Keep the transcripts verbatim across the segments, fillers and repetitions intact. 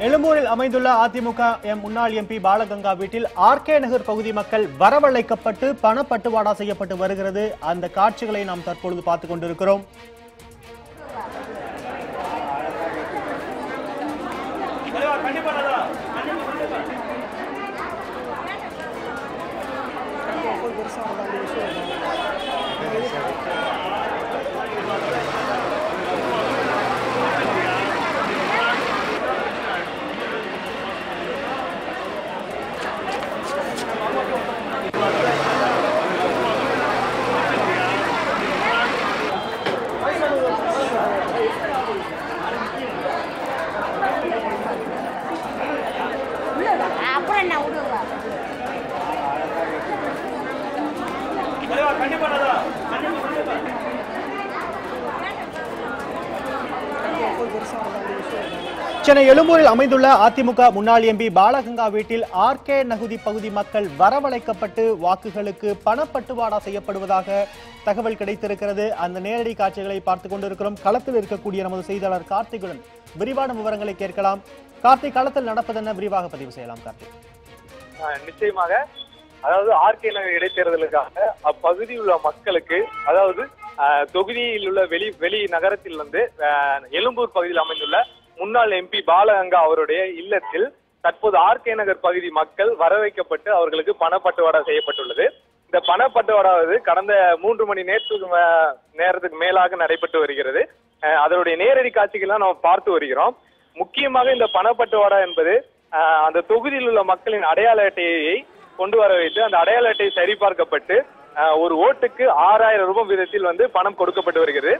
எழும்பூரில் அமைந்துள்ள அதிமுக முன்னாள் எம்பி பாலகங்கா வீட்டில் ஆர்கே நகர் பகுதி மக்கள் வரவழைக்கப்பட்டு பணப்பட்டுவாடா செய்யப்பட்டு வருகிறது. அந்த காட்சிகளை நாம் தற்பொழுது பார்த்துக் கொண்டிருக்கிறோம். சென்னை எழும்பூரில் அமைந்துள்ள அதிமுக முன்னாள் எம்பி பாலகங்கா வீட்டில் ஆர்கே நகுதி பகுதி மக்கள் வரவழைக்கப்பட்டு வாக்குகளுக்கு பணப்பட்டுவாடா செய்யப்படுவதாக தகவல் கிடைத்திருக்கிறது. அந்த நேரடி காட்சிகளை பார்த்துக் கொண்டிருக்கிறோம். களத்தில் இருக்கக்கூடிய நமது செய்தியாளர் கார்த்திகுடன் விரிவான விவரங்களை கேட்கலாம். கார்த்திக், களத்தில் நடப்பதென்ன விரிவாக பதிவு செய்யலாம். கார்த்திக், நிச்சயமாக அதாவது ஆர்கே நகர் இடைத்தேர்தலுக்காக அப்பகுதியில் உள்ள மக்களுக்கு, அதாவது தொகுதியில் உள்ள வெளி வெளி நகரத்தில் வந்து எழும்பூர் பகுதியில் அமைந்துள்ள முன்னாள் எம்பி பாலகங்கா அவருடைய இல்லத்தில் தற்போது ஆர்கே நகர் பகுதி மக்கள் வரவைக்கப்பட்டு அவர்களுக்கு பணப்பட்டுவாடா செய்யப்பட்டுள்ளது. இந்த பணப்பட்டுவாடாவது கடந்த மூன்று மணி நேரத்துக்கு நேரத்துக்கு மேலாக நடைபெற்று வருகிறது. அதனுடைய நேரடி காட்சிகள்லாம் நம்ம பார்த்து வருகிறோம். முக்கியமாக இந்த பணப்பட்டுவாடா என்பது அந்த தொகுதியில் உள்ள மக்களின் அடையாள அட்டையை கொண்டு வர வைத்து அந்த அடையாள அட்டை சரிபார்க்கப்பட்டு ஒரு ஓட்டுக்கு ஆறாயிரம் ரூபாய் வீதத்தில் வந்து பணம் கொடுக்கப்பட்டு வருகிறது.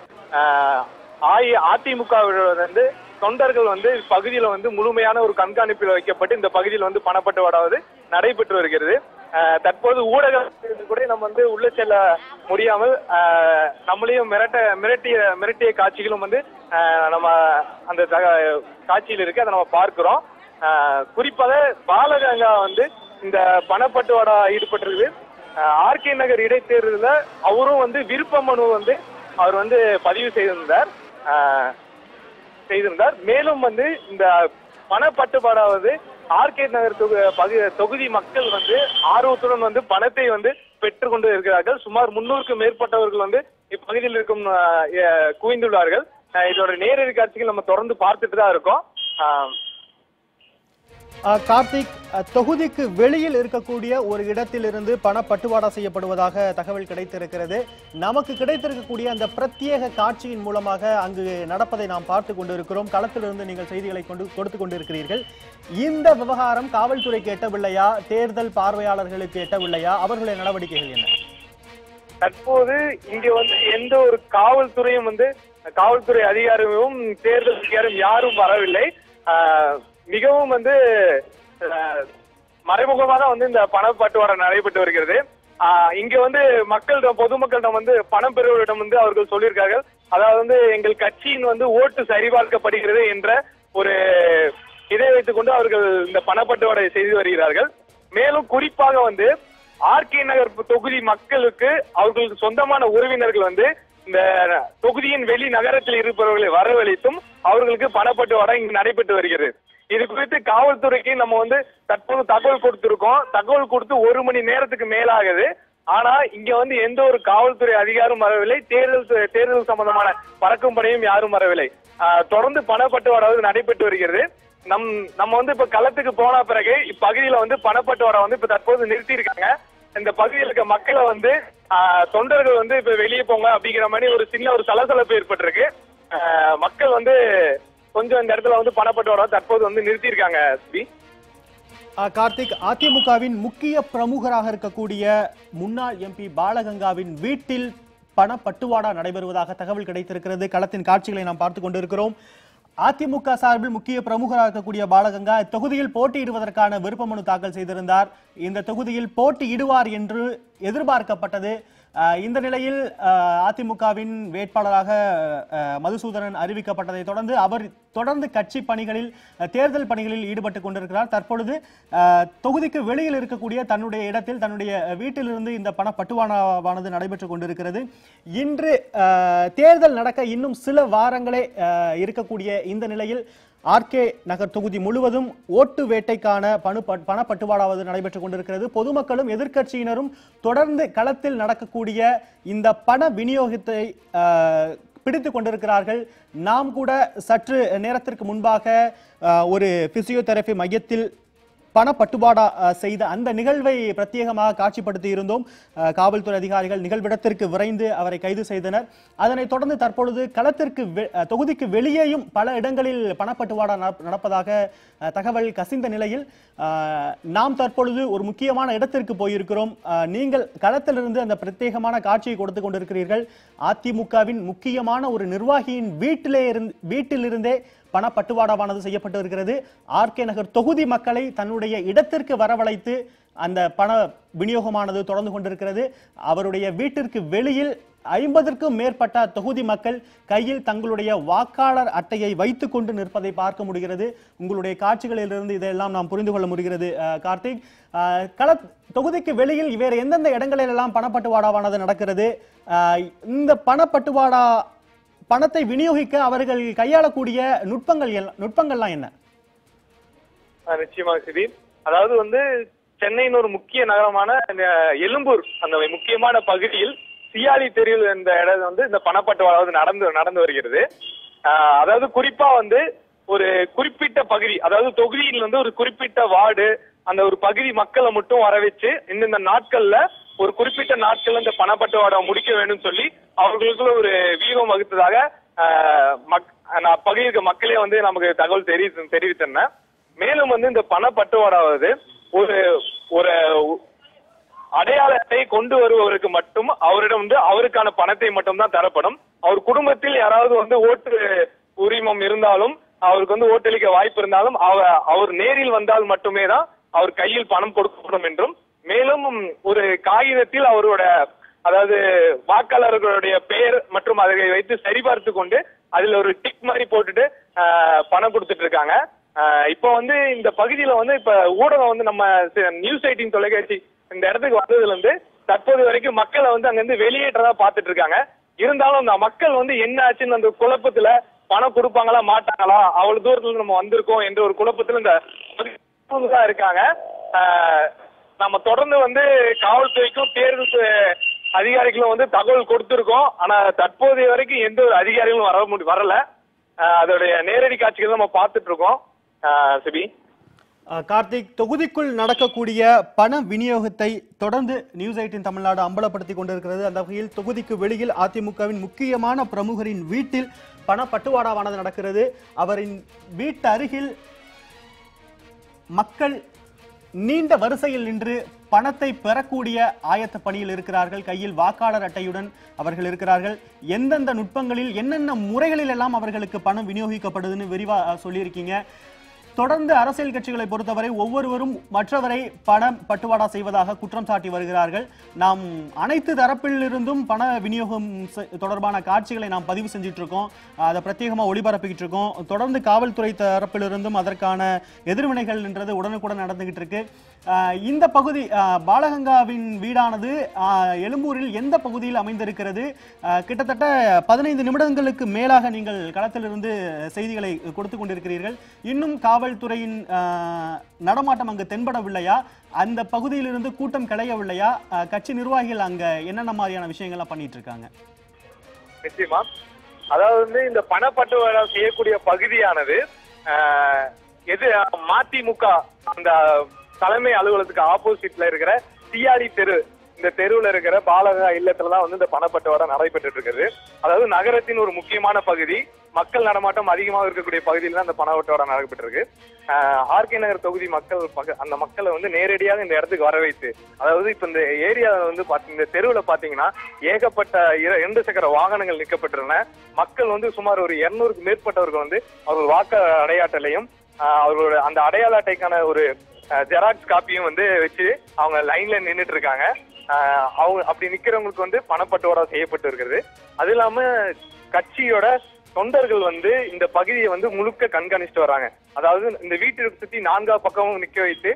அதிமுக வந்து தொண்டர்கள் வந்து பகுதியில வந்து முழுமையான ஒரு கண்காணிப்பில் வைக்கப்பட்டு இந்த பகுதியில் வந்து பணப்பட்டுவாடாவது நடைபெற்று வருகிறது. தற்போது ஊடக கூட நம்ம வந்து உள்ள செல்ல முடியாமல் நம்மளையும் மிரட்ட மிரட்டிய மிரட்டிய காட்சிகளும் வந்து நம்ம அந்த காட்சியில் இருக்கு. அதை நம்ம பார்க்கிறோம். குறிப்பாக பாலகங்கா வந்து இந்த பணப்பட்டுவாடா ஈடுபட்டிருக்கு. ஆர்கே நகர் இடைத்தேர்தலில் அவரும் வந்து விருப்ப மனு வந்து அவர் வந்து பதிவு செய்திருந்தார் செய்திருந்தார் மேலும் வந்து இந்த பணப்பட்டுவாடாவது ஆர்கே நகர் தொகுதி மக்கள் வந்து ஆர்வத்துடன் வந்து பணத்தை வந்து பெற்றுக்கொண்டு இருக்கிறார்கள். சுமார் முன்னூறுக்கும் மேற்பட்டவர்கள் வந்து இப்பகுதியில் இருக்கும் குவிந்துள்ளார்கள். இதோட நேரடி காட்சிகள் நம்ம தொடர்ந்து பார்த்துட்டு தான் இருக்கோம். கார்த்திக், தொகுதிக்கு வெளியில் இருக்கக்கூடிய ஒரு இடத்திலிருந்து பணப்பட்டுவாடா செய்யப்படுவதாக தகவல் கிடைத்திருக்கிறது. நமக்கு கிடைத்திருக்கக்கூடிய அந்த பிரத்யேக காட்சியின் மூலமாக அங்கு நடப்பதை நாம் பார்த்து கொண்டிருக்கிறோம். களத்திலிருந்து நீங்கள் செய்திகளை கொண்டு கொடுத்து கொண்டிருக்கிறீர்கள். இந்த விவகாரம் காவல்துறைக்கு எட்டவில்லையா? தேர்தல் பார்வையாளர்களுக்கு எட்டவில்லையா? அவர்களுடைய நடவடிக்கைகள் என்ன? தற்போது இங்க வந்து எந்த ஒரு காவல்துறையும் வந்து காவல்துறை அதிகாரியும் தேர்தல் அதிகாரியும் யாரும் வரவில்லை. மிகவும் வந்து மறைமுகமாக வந்து இந்த பணப்பட்டுவாடா நடைபெற்று வருகிறது. இங்க வந்து மக்களிடம் பொதுமக்களிடம் வந்து பணம் பெறுவரிடம் வந்து அவர்கள் சொல்லியிருக்கார்கள். அதாவது வந்து எங்கள் கட்சியின் வந்து ஓட்டு சரிபார்க்கப்படுகிறது என்ற ஒரு இதை வைத்துக் கொண்டு அவர்கள் இந்த பணப்பட்டுவாடை செய்து வருகிறார்கள். மேலும் குறிப்பாக வந்து ஆர்கே நகர் தொகுதி மக்களுக்கு அவர்களுக்கு சொந்தமான உறவினர்கள் வந்து இந்த தொகுதியின் வெளி நகரத்தில் இருப்பவர்களை வரவழைத்தும் அவர்களுக்கு பணப்பட்டுவாடா இங்கு நடைபெற்று வருகிறது. இது குறித்து காவல்துறைக்கு நம்ம வந்து தற்போது தகவல் கொடுத்திருக்கோம். தகவல் கொடுத்து ஒரு மணி நேரத்துக்கு மேலாகுது. ஆனா இங்க வந்து எந்த ஒரு காவல்துறை அதிகாரம் வரவில்லை. தேர்தல் தேர்தல் சம்பந்தமான பறக்கும் படையும் யாரும் வரவில்லை. தொடர்ந்து பணப்பட்டுவாடாவது நடைபெற்று வருகிறது. நம் நம்ம வந்து இப்ப களத்துக்கு போன பிறகு இப்பகுதியில வந்து பணப்பட்டுவாடா வந்து இப்ப தற்போது நிறுத்தி இருக்காங்க. இந்த பகுதியில் இருக்க மக்களை வந்து தொண்டர்கள் வந்து இப்ப வெளியே போங்க அப்படிங்கிற மாதிரி ஒரு சின்ன ஒரு சலசலப்பு ஏற்பட்டிருக்கு. மக்கள் வந்து கொஞ்சம் இந்த இடத்துல வந்து பணப்பட்டுவாடா தற்போது வந்து நிறுத்தி இருக்காங்க. கார்த்திக், அதிமுகவின் முக்கிய பிரமுகராக இருக்கக்கூடிய முன்னாள் எம்பி பாலகங்காவின் வீட்டில் பணப்பட்டுவாடா நடைபெறுவதாக தகவல் கிடைத்திருக்கிறது. களத்தின் காட்சிகளை நாம் பார்த்துக் கொண்டிருக்கிறோம். அதிமுக சார்பில் முக்கிய பிரமுகராக இருக்கக்கூடிய பாலகங்கா தொகுதியில் போட்டியிடுவதற்கான விருப்ப மனு தாக்கல் செய்திருந்தார். இந்த தொகுதியில் போட்டியிடுவார் என்று எதிர்பார்க்கப்பட்டது. இந்த நிலையில் அதிமுகவின் வேட்பாளராக மதுசூதனன் அறிவிக்கப்பட்டதை தொடர்ந்து அவர் தொடர்ந்து கட்சி பணிகளில் தேர்தல் பணிகளில் ஈடுபட்டுக் கொண்டிருக்கிறார். தற்பொழுது தொகுதிக்கு வெளியில் இருக்கக்கூடிய தன்னுடைய இடத்தில் தன்னுடைய வீட்டிலிருந்து இந்த பண பட்டுவாடாவானது நடைபெற்றுக் கொண்டிருக்கிறது. இன்று தேர்தல் நடக்க இன்னும் சில வாரங்களே இருக்கக்கூடிய இந்த நிலையில் ஆர்கே நகர் தொகுதி முழுவதும் ஓட்டு வேட்டைக்கான பணு பணப்பட்டுவாடாவது நடைபெற்றுக் கொண்டிருக்கிறது. பொதுமக்களும் எதிர்க்கட்சியினரும் தொடர்ந்து களத்தில் நடக்கக்கூடிய இந்த பண விநியோகத்தை பிடித்துக் கொண்டிருக்கிறார்கள். நாம் கூட சற்று நேரத்திற்கு முன்பாக ஒரு பிசியோதெரபி மையத்தில் பணப்பட்டுவாடா செய்த அந்த நிகழ்வை பிரத்யேகமாக காட்சிப்படுத்தி இருந்தோம். காவல்துறை அதிகாரிகள் நிகழ்விடத்திற்கு விரைந்து அவரை கைது செய்தனர். அதனைத் தொடர்ந்து தற்பொழுது களத்திற்கு தொகுதிக்கு வெளியேயும் பல இடங்களில் பணப்பட்டுவாடா நடப்பதாக தகவல் கசிந்த நிலையில் நாம் தற்பொழுது ஒரு முக்கியமான இடத்திற்கு போயிருக்கிறோம். நீங்கள் களத்திலிருந்து அந்த பிரத்யேகமான காட்சியை கொடுத்து கொண்டிருக்கிறீர்கள். அதிமுகவின் முக்கியமான ஒரு நிர்வாகியின் வீட்டிலே இருந்து வீட்டிலிருந்தே பணப்பட்டுவாடாவானது செய்யப்பட்டு இருக்கிறது. ஆர்கே நகர் தொகுதி மக்களை தன்னுடைய இடத்திற்கு வரவழைத்து அந்த பண விநியோகமானது தொடர்ந்து கொண்டிருக்கிறது. அவருடைய வீட்டிற்கு வெளியில் ஐம்பதற்கும் மேற்பட்ட தொகுதி மக்கள் கையில் தங்களுடைய வாக்காளர் அட்டையை வைத்துக் கொண்டு நிற்பதை பார்க்க முடிகிறது. உங்களுடைய காட்சிகளிலிருந்து இதெல்லாம் நாம் புரிந்து கொள்ள முடிகிறது. கார்த்திக், கள தொகுதிக்கு வெளியில் வேறு எந்தெந்த இடங்களில் எல்லாம் பணப்பட்டுவாடாவானது நடக்கிறது? இந்த பணப்பட்டுவாடா பணத்தை விநியோகிக்க அவர்கள் கையாளக்கூடிய நுட்பங்கள் நுட்பங்கள்லாம் என்ன? நிச்சயமாக சிதி, அதாவது வந்து சென்னையின் ஒரு முக்கிய நகரமான எழும்பூர் அந்த முக்கியமான பகுதியில் சியாலி தெருவில் இந்த இடம் வந்து இந்த பணப்பட்டுவாடாவது நடந்து நடந்து வருகிறது. அதாவது குறிப்பா வந்து ஒரு குறிப்பிட்ட பகுதி, அதாவது தொகுதியில் வந்து ஒரு குறிப்பிட்ட வார்டு அந்த ஒரு பகுதி மக்களை மட்டும் வர வச்சு இந்த நாட்கள்ல ஒரு குறிப்பிட்ட நாட்கள் இந்த பணப்பட்டுவாடா முடிக்க வேண்டும் சொல்லி அவர்களுக்குள்ள ஒரு வியூகம் வகுத்ததாக பகுதிக்கு மக்களே வந்து நமக்கு தகவல் தெரி தெரிவித்தன. மேலும் வந்து இந்த பணப்பட்டுவாடாவது ஒரு ஒரு அடையாளத்தை கொண்டு வருபவருக்கு மட்டும் அவரிடம் வந்து அவருக்கான பணத்தை மட்டும் தான் தரப்படும். அவர் குடும்பத்தில் யாராவது வந்து ஓட்டு உரிமம் இருந்தாலும் அவருக்கு வந்து ஓட்டளிக்க வாய்ப்பு இருந்தாலும் அவர் நேரில் வந்தால் மட்டுமே தான் அவர் கையில் பணம் கொடுக்கப்படும் என்றும், மேலும் ஒரு காகிதத்தில் அவரோட அதாவது வாக்காளர்களுடைய பெயர் மற்றும் அதை வைத்து சரிபார்த்து கொண்டு அதுல ஒரு டிக் மாதிரி போட்டுட்டு பணம் கொடுத்துட்டு இருக்காங்க. இப்ப வந்து இந்த பகுதியில வந்து இப்ப ஊடகம் வந்து நம்ம நியூஸ் எய்ட்டீன் தொலைக்காட்சி இந்த இடத்துக்கு வந்ததுல இருந்து தற்போது வரைக்கும் மக்களை வந்து அங்க இருந்து வெளியேற்றதா பாத்துட்டு இருக்காங்க. இருந்தாலும் அந்த மக்கள் வந்து என்ன ஆச்சுன்னு அந்த குழப்பத்துல பணம் கொடுப்பாங்களா மாட்டாங்களா, அவ்வளவு தூரத்துல நம்ம வந்திருக்கோம் என்ற ஒரு குழப்பத்துல இந்த தான் இருக்காங்க. நம்ம தொடர்ந்து வந்து காவல்துறைக்கும் தேர்தல் அதிகாரிகளும் வந்து தகவல் கொடுத்திருக்கோம். ஆனா தற்போதைய வரைக்கும் எந்த ஒரு அதிகாரிகளும் வர முடி வரல. அதோடைய நேரடி காட்சிகள் நம்ம பார்த்துட்டு இருக்கோம். சிபி கார்த்திக், தொகுதிக்குள் நடக்கக்கூடிய பண விநியோகத்தை தொடர்ந்து நியூஸ் எய்ட்டீன் தமிழ்நாடு அம்பலப்படுத்திக் கொண்டிருக்கிறது. அந்த வகையில் தொகுதிக்கு வெளியில் அதிமுகவின் முக்கியமான பிரமுகரின் வீட்டில் பணப்பட்டுவாடாவானது நடக்கிறது. அவரின் வீட்டு அருகில் மக்கள் நீண்ட வரிசையில் நின்று பணத்தை பெறக்கூடிய ஆயத்த பணியில் இருக்கிறார்கள். கையில் வாக்காளர் அட்டையுடன் அவர்கள் இருக்கிறார்கள். எந்தெந்த நுட்பங்களில் என்னென்ன முறைகளில் எல்லாம் அவர்களுக்கு பணம் விநியோகிக்கப்படுதுன்னு விரிவா சொல்லியிருக்கீங்க. தொடர்ந்து அரசியல் கட்சிகளை பொறுத்தவரை ஒவ்வொருவரும் மற்றவரை பணம் பட்டுவாடா செய்வதாக குற்றம் சாட்டி வருகிறார்கள். நாம் அனைத்து தரப்பிலிருந்தும் பண விநியோகம் தொடர்பான காட்சிகளை நாம் பதிவு செஞ்சிட்டு இருக்கோம். அதை பிரத்யேகமாக ஒளிபரப்பிக்கிட்டு இருக்கோம். தொடர்ந்து காவல்துறை தரப்பிலிருந்தும் அதற்கான எதிர்வினைகள் என்றது உடனுக்குடன் நடந்துகிட்டு இருக்கு. இந்த பகுதி பாலகங்காவின் வீடானது எழும்பூரில் எந்த பகுதியில் அமைந்திருக்கிறது? கிட்டத்தட்ட பதினைந்து நிமிடங்களுக்கு மேலாக நீங்கள் களத்திலிருந்து செய்திகளை கொடுத்து கொண்டிருக்கிறீர்கள். இன்னும் காவல்துறையின் நடமாட்டம் அங்கு தென்படவில்லையா? அந்த பகுதியிலிருந்து கூட்டம் கிளையவில்லையா? கட்சி நிர்வாகிகள் அங்க என்னென்ன மாதிரியான விஷயங்கள்லாம் பண்ணிட்டு இருக்காங்க? நிச்சயமா, அதாவது வந்து இந்த பணப்பட்டுவாடா செய்யக்கூடிய பகுதியானது எது மதிமுக அந்த தலைமை அலுவலகத்துக்கு ஆப்போசிட்ல இருக்கிற சியாடி தெரு, இந்த தெருவுல இருக்கிற பாலகா இல்லத்துலதான் வந்து இந்த பணப்பட்டுவாடா நடைபெற்று இருக்குது. அதாவது நகரத்தின் ஒரு முக்கியமான பகுதி, மக்கள் நடமாட்டம் அதிகமாக இருக்கக்கூடிய பகுதியில் தான் இந்த பணப்பட்டுவாடா நடைபெற்று இருக்கு. ஆர்கே நகர் தொகுதி மக்கள் அந்த மக்களை வந்து நேரடியாக இந்த இடத்துக்கு வர வைத்து, அதாவது இப்ப இந்த ஏரியாவில் வந்து இந்த தெருவுல பாத்தீங்கன்னா ஏகப்பட்ட இரண்டு சக்கர வாகனங்கள் நிற்கப்பட்டிருந்தன. மக்கள் வந்து சுமார் ஒரு இருநூறுக்கு மேற்பட்டவர்கள் வந்து அவர்கள் வாக்கு அடையாட்டலையும் அவர்களோட அந்த அடையாள அட்டைக்கான ஒரு ஜெராக்ஸ் காப்பியும் வந்து வச்சு அவங்க லைன்ல நின்றுட்டு இருக்காங்க. அவங்க அப்படி நிக்கிறவங்களுக்கு வந்து பணப்பட்டுவாடா செய்யப்பட்டு இருக்கிறது. அது இல்லாம கட்சியோட தொண்டர்கள் வந்து இந்த பகுதியை வந்து முழுக்க கண்காணிச்சுட்டு வர்றாங்க. அதாவது இந்த வீட்டுக்கு சுத்தி நான்கா பக்கமும் நிக்க வைத்து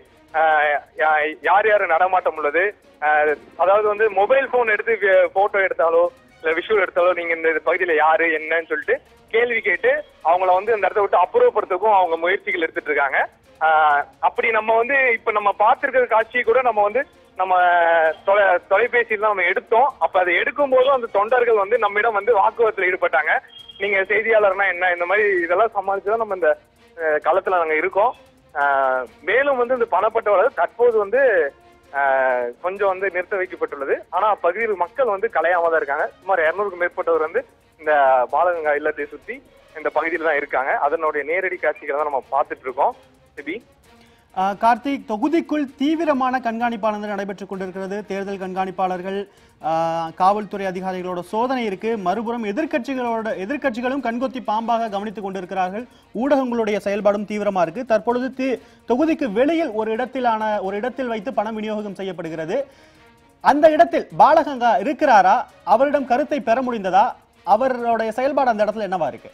யார் யாரு நடமாட்டம் உள்ளது, அதாவது வந்து மொபைல் போன் எடுத்து போட்டோ எடுத்தாலோ இல்ல விஷுவல் எடுத்தாலோ நீங்க இந்த பகுதியில யாரு என்னன்னு சொல்லிட்டு கேள்வி கேட்டு அவங்கள வந்து இந்த இடத்த விட்டு அப்புறப்படுத்துக்கும் அவங்க முயற்சிகள் எடுத்துட்டு இருக்காங்க. ஆஹ் அப்படி நம்ம வந்து இப்ப நம்ம பார்த்திருக்கிற காட்சியை கூட நம்ம வந்து நம்ம தொலை தொலைபேசியில் தான் நம்ம எடுத்தோம். அப்ப அதை எடுக்கும் போதும் அந்த தொண்டர்கள் வந்து நம்மிடம் வந்து வாக்குவாதத்தில் ஈடுபட்டாங்க. நீங்க செய்தியாளர்னா என்ன, இந்த மாதிரி இதெல்லாம் சமாளிச்சுதான் நம்ம இந்த களத்துல நாங்க இருக்கோம். ஆஹ் மேலும் வந்து இந்த பணப்பட்டுவாடா தற்போது வந்து ஆஹ் கொஞ்சம் வந்து நிறுத்த வைக்கப்பட்டுள்ளது. ஆனா பகுதியில் மக்கள் வந்து கலையாம தான் இருக்காங்க. சுமார் இருநூறுக்கும் மேற்பட்டவர் வந்து இந்த பாலகங்கா இல்லத்தை சுத்தி இந்த பகுதியில் தான் இருக்காங்க. அதனுடைய நேரடி காட்சிகளை தான் நம்ம பார்த்துட்டு இருக்கோம். சிபி கார்த்திக், தொகுதிக்குள் தீவிரமான கண்காணிப்பானது நடைபெற்றுக் கொண்டிருக்கிறது. தேர்தல் கண்காணிப்பாளர்கள், காவல்துறை அதிகாரிகளோட சோதனை இருக்கு. மறுபுறம் எதிர்கட்சிகளோட எதிர்கட்சிகளும் கண்கொத்தி பாம்பாக கவனித்துக் கொண்டிருக்கிறார்கள். ஊடகங்களுடைய செயல்பாடும் தீவிரமா இருக்கு. தற்பொழுது தொகுதிக்கு வெளியில் ஒரு இடத்திலான ஒரு இடத்தில் வைத்து பணம் விநியோகம் செய்யப்படுகிறது. அந்த இடத்தில் பாலகங்கா இருக்கிறாரா? அவரிடம் கருத்தை பெற முடிந்ததா? அவருடைய செயல்பாடு அந்த இடத்துல என்னவா இருக்கு?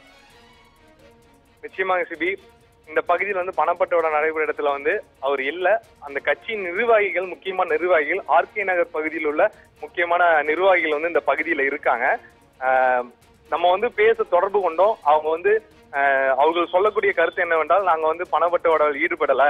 நிச்சயமாக சிபி, இந்த பகுதியில் வந்து பணப்பட்டுவாடா நடைபெற இடத்துல வந்து அவர் இல்ல. அந்த கட்சியின் நிர்வாகிகள், முக்கியமான நிர்வாகிகள், ஆர்கே நகர் பகுதியில் உள்ள முக்கியமான நிர்வாகிகள் வந்து இந்த பகுதியில இருக்காங்க. நம்ம வந்து பேச தொடர்பு கொண்டோம். அவங்க வந்து அவர்கள் சொல்லக்கூடிய கருத்து என்னவென்றால், நாங்க வந்து பணப்பட்டுவாடாவில் ஈடுபடல,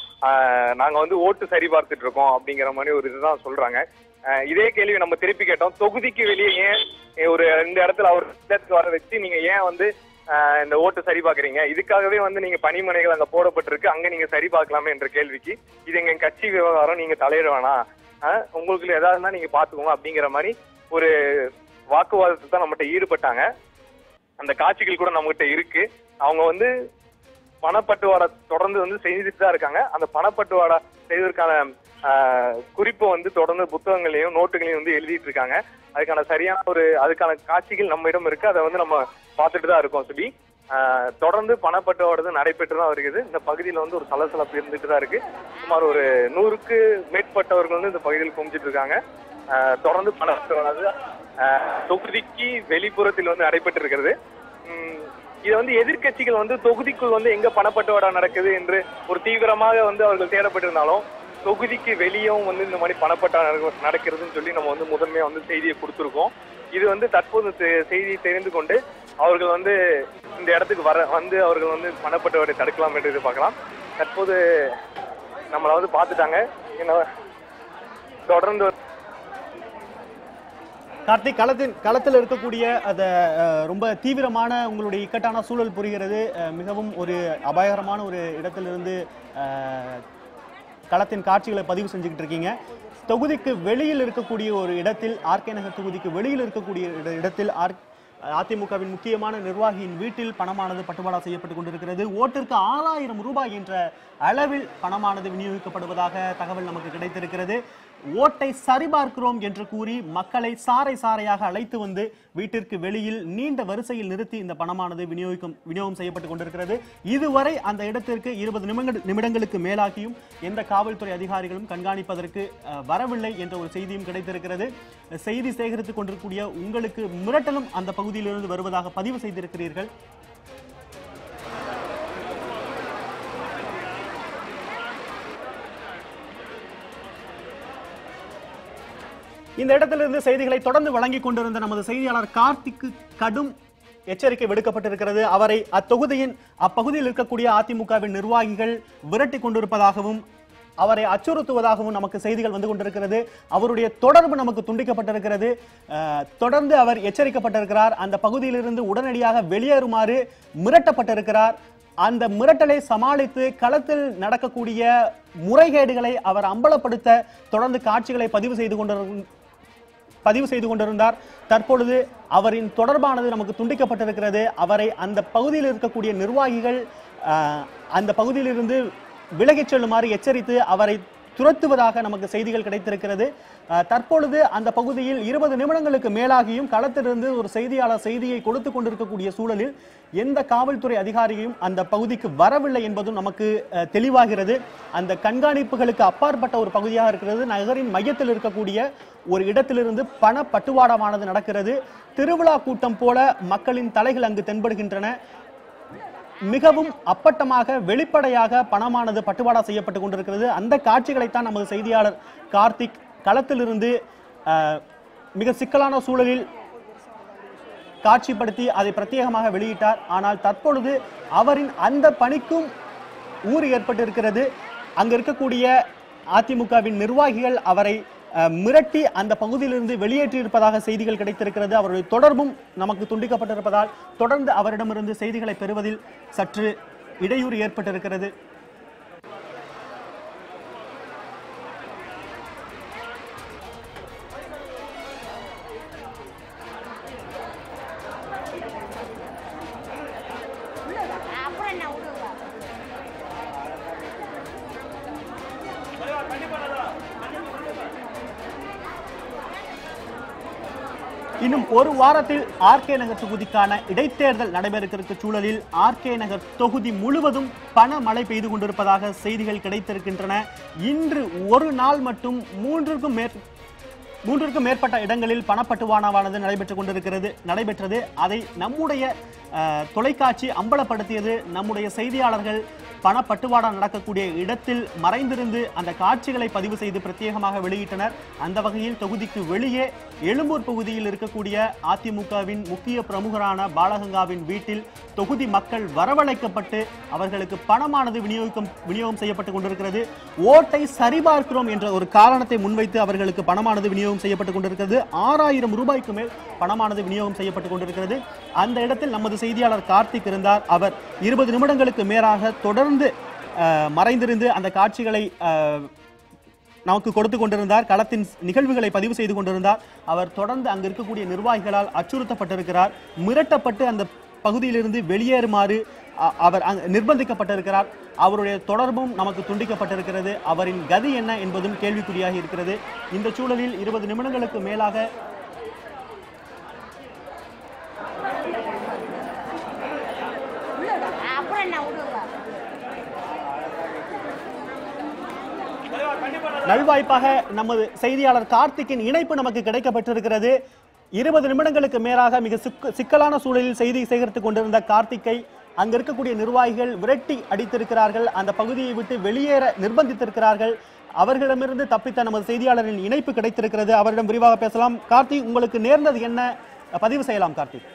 நாங்க வந்து ஓட்டு சரி பார்த்துட்டு இருக்கோம் அப்படிங்கிற மாதிரி ஒரு இதுதான் சொல்றாங்க. இதே கேள்வி நம்ம திருப்பி கேட்டோம். தொகுதிக்கு வெளியே ஏன் ஒரு இந்த இடத்துல அவர் வர வச்சு நீங்க ஏன் வந்து இந்த ஓட்டு சரி பாக்குறீங்க? இதுக்காகவே வந்து நீங்க பணிமனைகள் அங்க போடப்பட்டிருக்கு, அங்க நீங்க சரி பார்க்கலாமே என்ற கேள்விக்கு, இது எங்க கட்சி விவகாரம், நீங்க தலையிட வேணாம், உங்களுக்கு ஏதாவது இருந்தா நீங்க பாத்துக்கோங்க அப்படிங்கிற மாதிரி ஒரு வாக்குவாதத்தை தான் நம்மகிட்ட ஈடுபட்டாங்க. அந்த காட்சிகள் கூட நம்மகிட்ட இருக்கு. அவங்க வந்து பணப்பட்டுவாடா தொடர்ந்து வந்து செய்துட்டு தான் இருக்காங்க. அந்த பணப்பட்டுவாடா செய்வதற்கான குறிப்பை வந்து தொடர்ந்து புத்தகங்களையும் நோட்டுகளையும் வந்து எழுதிட்டு இருக்காங்க. அதுக்கான சரியான ஒரு அதுக்கான காட்சிகள் நம்ம இடம் இருக்கு. அதை வந்து நம்ம பார்த்துட்டு தான் இருக்கோம். சுபி, தொடர்ந்து பணப்பட்டுவாடா நடைபெற்று தான் வருகிறது. இந்த பகுதியில் வந்து ஒரு சலசலப்பு இருந்துட்டு தான் இருக்கு. சுமார் ஒரு நூறுக்கு மேற்பட்டவர்கள் வந்து இந்த பகுதியில் குமிச்சிட்டு இருக்காங்க. தொடர்ந்து பணப்பட்டுவாடா தொகுதிக்கு வெளிப்புறத்தில் வந்து நடைபெற்று இருக்கிறது. இதை வந்து எதிர்கட்சிகள் வந்து தொகுதிக்குள் வந்து எங்க பணப்பட்டுவாடா நடக்குது என்று ஒரு தீவிரமாக வந்து அவர்கள் தேடப்பட்டிருந்தாலும், தொகுதிக்கு வெளியும் வந்து இந்த மாதிரி பணப்பட்டுவாடா நடக்கிறதுன்னு சொல்லி நம்ம வந்து முதன்மையா வந்து செய்தியை கொடுத்துருக்கோம். இது வந்து தற்போது செய்தியை தெரிந்து கொண்டு அவர்கள் வந்து இந்த இடத்துக்கு வர வந்து அவர்கள் வந்து பணப்பட்டுவாடை தடுக்கலாம் என்று எதிர்பார்க்கலாம். தற்போது நம்மளை வந்து பார்த்துட்டாங்க. தொடர்ந்து கார்த்திக், களத்தின் களத்தில் இருக்கக்கூடிய அந்த ரொம்ப தீவிரமான உங்களுடைய இக்கட்டான சூழல் புரிகிறது. மிகவும் ஒரு அபாயகரமான ஒரு இடத்திலிருந்து களத்தின் காட்சிகளை பதிவு செஞ்சுக்கிட்டு இருக்கீங்க. தொகுதிக்கு வெளியில் இருக்கக்கூடிய ஒரு இடத்தில், ஆர்கே நகர் தொகுதிக்கு வெளியில் இருக்கக்கூடிய இடத்தில் அதிமுகவின் முக்கியமான நிர்வாகியின் வீட்டில் பணமானது பட்டுவாடா செய்யப்பட்டுக் கொண்டிருக்கிறது. ஓட்டிற்கு ஆறாயிரம் ரூபாய் என்ற அளவில் பணமானது விநியோகிக்கப்படுவதாக தகவல் நமக்கு கிடைத்திருக்கிறது. ஓட்டை சரிபார்க்கிறோம் என்று கூறி மக்களை சாறை சாறையாக அழைத்து வந்து வீட்டிற்கு வெளியில் நீண்ட வரிசையில் நிறுத்தி இந்த பணமானது விநியோகிக்கும் விநியோகம் செய்யப்பட்டுக் கொண்டிருக்கிறது. இதுவரை அந்த இடத்திற்கு இருபது நிமிடங்களுக்கு மேலாகியும் எந்த காவல்துறை அதிகாரிகளும் கண்காணிப்பதற்கு வரவில்லை என்ற ஒரு செய்தியும் கிடைத்திருக்கிறது. செய்தி சேகரித்துக் கொண்டிருக்கூடிய உங்களுக்கு மிரட்டலும் அந்த பகுதியிலிருந்து வருவதாக பதிவு செய்திருக்கிறீர்கள். இந்த இடத்திலிருந்து செய்திகளை தொடர்ந்து வழங்கிக் கொண்டிருந்த நமது செய்தியாளர் கார்த்திக்கு கடும் எச்சரிக்கை விடுக்கப்பட்டிருக்கிறது. அவரை அத்தொகுதியின் அப்பகுதியில் இருக்கக்கூடிய அதிமுகவின் நிர்வாகிகள் விரட்டி கொண்டிருப்பதாகவும் அவரை அச்சுறுத்துவதாகவும் நமக்கு செய்திகள் வந்து கொண்டிருக்கிறது. அவருடைய தொடர்பு நமக்கு துண்டிக்கப்பட்டிருக்கிறது. தொடர்ந்து அவர் எச்சரிக்கப்பட்டிருக்கிறார். அந்த பகுதியிலிருந்து உடனடியாக வெளியேறுமாறு மிரட்டப்பட்டிருக்கிறார். அந்த மிரட்டலை சமாளித்து களத்தில் நடக்கக்கூடிய முறைகேடுகளை அவர் அம்பலப்படுத்த தொடர்ந்து காட்சிகளை பதிவு செய்து கொண்டிரு பதிவு செய்து கொண்டிருந்தார். தற்பொழுது அவரின் தொடர்பானது நமக்கு துண்டிக்கப்பட்டிருக்கிறது. அவரை அந்த பகுதியில் இருக்கக்கூடிய நிர்வாகிகள் அந்த பகுதியிலிருந்து விலகிச் செல்லுமாறு எச்சரித்து அவரை துரத்துவதாக நமக்கு செய்திகள் கிடைத்திருக்கிறது. தற்பொழுது அந்த பகுதியில் இருபது நிமிடங்களுக்கு மேலாகியும் களத்திலிருந்து ஒரு செய்தியாளர் செய்தியை கொடுத்து கொண்டிருக்கக்கூடிய சூழலில் எந்த காவல்துறை அதிகாரியும் அந்த பகுதிக்கு வரவில்லை என்பதும் நமக்கு தெளிவாகிறது. அந்த கண்காணிப்புகளுக்கு அப்பாற்பட்ட ஒரு பகுதியாக இருக்கிறது. நகரின் மையத்தில் இருக்கக்கூடிய ஒரு இடத்திலிருந்து பண பட்டுவாடானது நடக்கிறது. திருவிழா கூட்டம் போல மக்களின் தலைகள் அங்கு தென்படுகின்றன. மிகவும் அப்பட்டமாக வெளிப்படையாக பணமானது பட்டுவாடா செய்யப்பட்டுக் கொண்டிருக்கிறது. அந்த காட்சிகளைத்தான் நமது செய்தியாளர் கார்த்திக் களத்திலிருந்து மிக சிக்கலான சூழலில் காட்சிப்படுத்தி அதை பிரத்யேகமாக வெளியிட்டார். ஆனால் தற்பொழுது அவரின் அந்த பணிக்கும் ஊறு ஏற்பட்டிருக்கிறது. அங்க இருக்கக்கூடிய அதிமுகவின் நிர்வாகிகள் அவரை மிரட்டி அந்த பகுதியிலிருந்து வெளியேற்றி இருப்பதாக செய்திகள் கிடைத்திருக்கிறது. அவருடைய தொடர்பும் நமக்கு துண்டிக்கப்பட்டிருப்பதால் தொடர்ந்து அவரிடமிருந்து செய்திகளை பெறுவதில் சற்று இடையூறு ஏற்பட்டிருக்கிறது. இன்னும் ஒரு வாரத்தில் ஆர்கே நகர் தொகுதிக்கான இடைத்தேர்தல் நடைபெறுகிற சூழலில் ஆர்கே நகர் தொகுதி முழுவதும் பணமழை பெய்து கொண்டிருப்பதாக செய்திகள் கிடைத்திருக்கின்றன. இன்று ஒரு நாள் மட்டும் மூன்றுக்கும் மேற் மூன்றுக்கும் மேற்பட்ட இடங்களில் பணப்பட்டுவாடானது நடைபெற்றுக் கொண்டிருக்கிறது நடைபெற்றது அதை நம்முடைய தொலைக்காட்சி அம்பலப்படுத்தியது. நம்முடைய செய்தியாளர்கள் பணப்பட்டுவாடா நடக்கக்கூடிய இடத்தில் மறைந்திருந்து அந்த காட்சிகளை பதிவு செய்து பிரத்யேகமாக வெளியிட்டனர். அந்த வகையில் தொகுதிக்கு வெளியே எழும்பூர் பகுதியில் இருக்கக்கூடிய அதிமுகவின் முக்கிய பிரமுகரான பாலகங்காவின் வீட்டில் தொகுதி மக்கள் வரவழைக்கப்பட்டு அவர்களுக்கு பணமானது விநியோகம் விநியோகம் செய்யப்பட்டுக் கொண்டிருக்கிறது. ஓட்டை சரிபார்க்கிறோம் என்ற ஒரு காரணத்தை முன்வைத்து அவர்களுக்கு பணமானது விநியோகம் செய்யப்பட்டுக் கொண்டிருக்கிறது. ஆறாயிரம் ரூபாய்க்கு மேல் பணமானது விநியோகம் செய்யப்பட்டுக் கொண்டிருக்கிறது. அந்த இடத்தில் நமது செய்தியாளர் கார்த்திக் இருந்தார். அவர் இருபது நிமிடங்களுக்கு மேலாக தொடர்ந்து மறைந்திருந்து அந்த காட்சிகளை நமக்கு கொடுத்து கொண்டிருந்தார். களத்தின் நிகழ்வுகளை பதிவு செய்து கொண்டிருந்தார். அவர் தொடர்ந்து அங்கு இருக்கக்கூடிய நிர்வாகிகளால் அச்சுறுத்தப்பட்டிருக்கிறார். மிரட்டப்பட்டு அந்த பகுதியிலிருந்து வெளியேறுமாறு அவர் நிர்பந்திக்கப்பட்டிருக்கிறார். அவருடைய தொடர்பும் நமக்கு துண்டிக்கப்பட்டிருக்கிறது. அவரின் கதி என்ன என்பதும் கேள்விக்குறியாக இருக்கிறது. இந்த சூழலில் இருபது நிமிடங்களுக்கு மேலாக நல்வாய்ப்பாக நமது செய்தியாளர் கார்த்திக்கின் இணைப்பு நமக்கு கிடைக்கப்பட்டிருக்கிறது. இருபது நிமிடங்களுக்கு மேலாக மிக சிக்கலான சூழலில் செய்தி சேகரித்துக் கொண்டிருந்த கார்த்திக்கை அங்க இருக்கக்கூடிய நிர்வாகிகள் விரட்டி அடித்திருக்கிறார்கள். அந்த பகுதியை விட்டு வெளியேற நிர்பந்தித்திருக்கிறார்கள். அவர்களிடமிருந்து தப்பித்த நமது செய்தியாளரின் இணைப்பு கிடைத்திருக்கிறது. அவரிடம் விரிவாக பேசலாம். கார்த்திக், உங்களுக்கு நேர்ந்தது என்ன? பதிவு செய்யலாம் கார்த்திக்.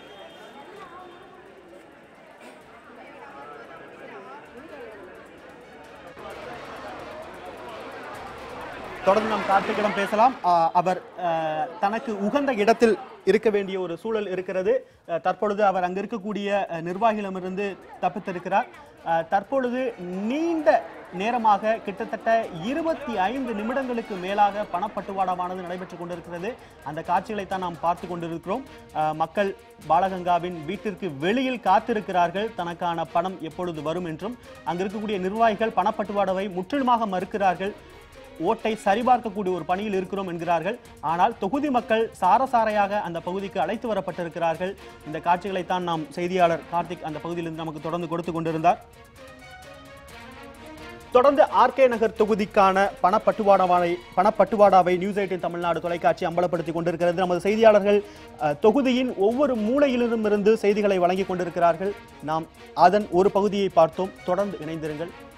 தொடர்ந்து நாம் கார்த்திக்கிடம் பேசலாம். அவர் தனக்கு உகந்த இடத்தில் இருக்க வேண்டிய ஒரு சூழல் இருக்கிறது. தற்பொழுது அவர் அங்கு இருக்கக்கூடிய நிர்வாகிகளிடமிருந்து தப்பித்திருக்கிறார். தற்பொழுது நீண்ட நேரமாக கிட்டத்தட்ட இருபத்தி ஐந்து நிமிடங்களுக்கு மேலாக பணப்பட்டுவாடானது நடைபெற்றுக் கொண்டிருக்கிறது. அந்த காட்சிகளை தான் நாம் பார்த்து கொண்டிருக்கிறோம். மக்கள் பாலகங்காவின் வீட்டிற்கு வெளியில் காத்திருக்கிறார்கள். தனக்கான பணம் எப்பொழுது வரும் என்றும். அங்கு இருக்கக்கூடிய நிர்வாகிகள் பணப்பட்டுவாடாவை முற்றிலுமாக மறுக்கிறார்கள். ஓட்டை சரிபார்க்கக்கூடிய ஒரு பணியில் இருக்கிறோம் என்கிறார்கள். ஆனால் தொகுதி மக்கள் சாரசாரையாக அந்த பகுதிக்கு அழைத்து வரப்பட்டிருக்கிறார்கள். இந்த காட்சிகளை தான் நாம் செய்தியாளர் கார்த்திக் அந்த பகுதியிலிருந்து நமக்கு தொடர்ந்து கொடுத்து கொண்டிருந்தார். தொடர்ந்து ஆர்கே நகர் தொகுதிக்கான பணப்பட்டுவாடாவை பணப்பட்டுவாடாவை நியூஸ் எய்ட்டீன் தமிழ்நாடு தொலைக்காட்சி அம்பலப்படுத்திக் கொண்டிருக்கிறது. நமது செய்தியாளர்கள் தொகுதியின் ஒவ்வொரு மூலையிலிருந்து செய்திகளை வழங்கிக் கொண்டிருக்கிறார்கள். நாம் அதன் ஒரு பகுதியை பார்த்தோம். தொடர்ந்து இணைந்திருங்கள்.